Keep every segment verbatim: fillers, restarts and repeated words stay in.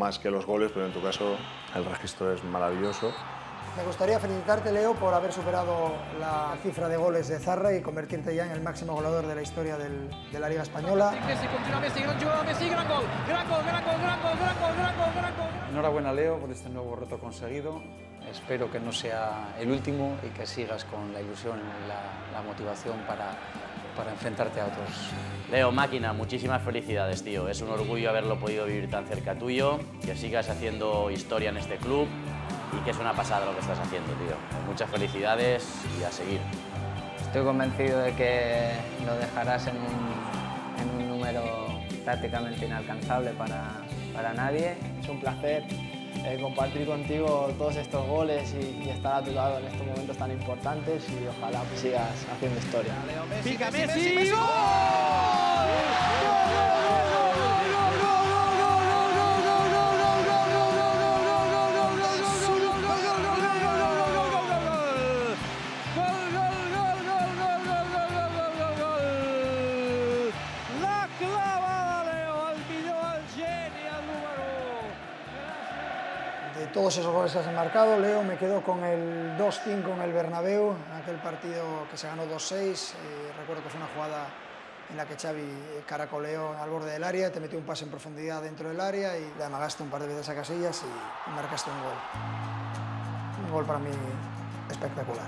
más que los goles, pero en tu caso el registro es maravilloso. Me gustaría felicitarte, Leo, por haber superado la cifra de goles de Zarra y convertirte ya en el máximo goleador de la historia del, de la Liga Española. Messi, continúa Messi, gran jugada, Messi, gran gol, gran gol, gran gol, gran gol, gran gol, gran gol, gran gol. Enhorabuena, Leo, por este nuevo reto conseguido. Espero que no sea el último y que sigas con la ilusión y la, la motivación para, para enfrentarte a otros. Leo, máquina, muchísimas felicidades, tío. Es un orgullo haberlo podido vivir tan cerca tuyo, que sigas haciendo historia en este club y que es una pasada lo que estás haciendo, tío. Muchas felicidades y a seguir. Estoy convencido de que lo dejarás en un, en un número prácticamente inalcanzable para, para nadie. Es un placer eh, compartir contigo todos estos goles y, y estar a tu lado en estos momentos tan importantes y ojalá pues, sigas haciendo historia. Leo Messi, pica Messi, Messi, Messi, ¡gol! De todos esos goles que has marcado, Leo, me quedo con el dos cinco en el Bernabéu, aquel partido que se ganó dos seis. Eh, recuerdo que fue una jugada en la que Xavi caracoleó al borde del área, te metió un pase en profundidad dentro del área y le amagaste un par de veces a Casillas y, y marcaste un gol. Un gol para mí espectacular.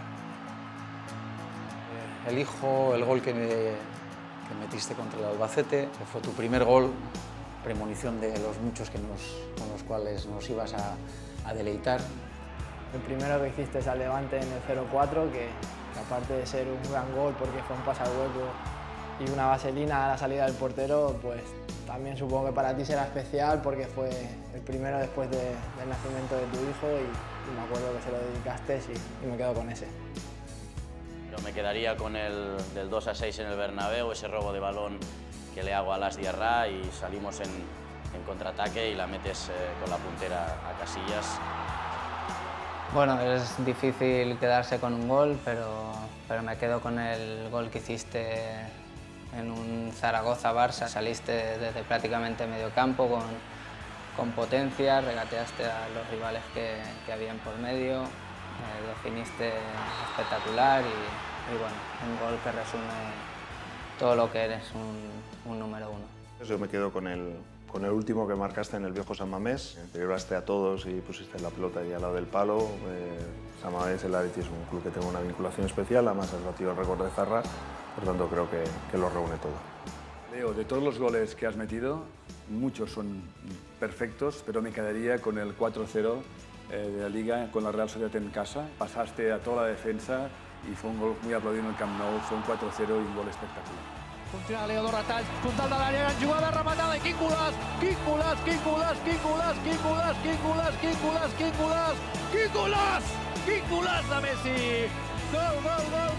Elijo el gol que, me, que metiste contra el Albacete, que fue tu primer gol, premonición de los muchos que nos, con los cuales nos ibas a, a deleitar. El primero que hiciste es al Levante en el cero cuatro, que, que aparte de ser un gran gol porque fue un pase al hueco y una vaselina a la salida del portero, pues también supongo que para ti será especial porque fue el primero después de, del nacimiento de tu hijo y, y me acuerdo que se lo dedicaste y, y me quedo con ese. Pero me quedaría con el del dos a seis en el Bernabéu, ese robo de balón que le hago a Las Diarra y salimos en, en contraataque y la metes eh, con la puntera a Casillas. Bueno, es difícil quedarse con un gol, pero, pero me quedo con el gol que hiciste en un Zaragoza-Barça. Saliste desde prácticamente medio campo con, con potencia, regateaste a los rivales que, que habían por medio, eh, definiste espectacular y, y bueno, un gol que resume todo lo que eres, un, un número uno. Yo me quedo con el, con el último que marcaste en el viejo San Mamés. Celebraste a todos y pusiste la pelota ahí al lado del palo. Eh, San Mamés, el Athletic, es un club que tengo una vinculación especial, además has batido el récord de Zarra, por tanto creo que, que lo reúne todo. Leo, de todos los goles que has metido, muchos son perfectos, pero me quedaría con el cuatro cero eh, de la Liga con la Real Sociedad en casa. Pasaste a toda la defensa y fue un gol muy aplaudido en el Camp Nou, fue un cuatro cero y un gol espectacular. Continua Leo, dos retalls, puntal de l'àrea, gran jugada, rematada, i quin golaç, quin golaç, quin golaç, quin golaç, quin golaç, quin golaç, quin golaç, quin golaç, quin golaç, quin golaç de Messi! Gol, gol, gol,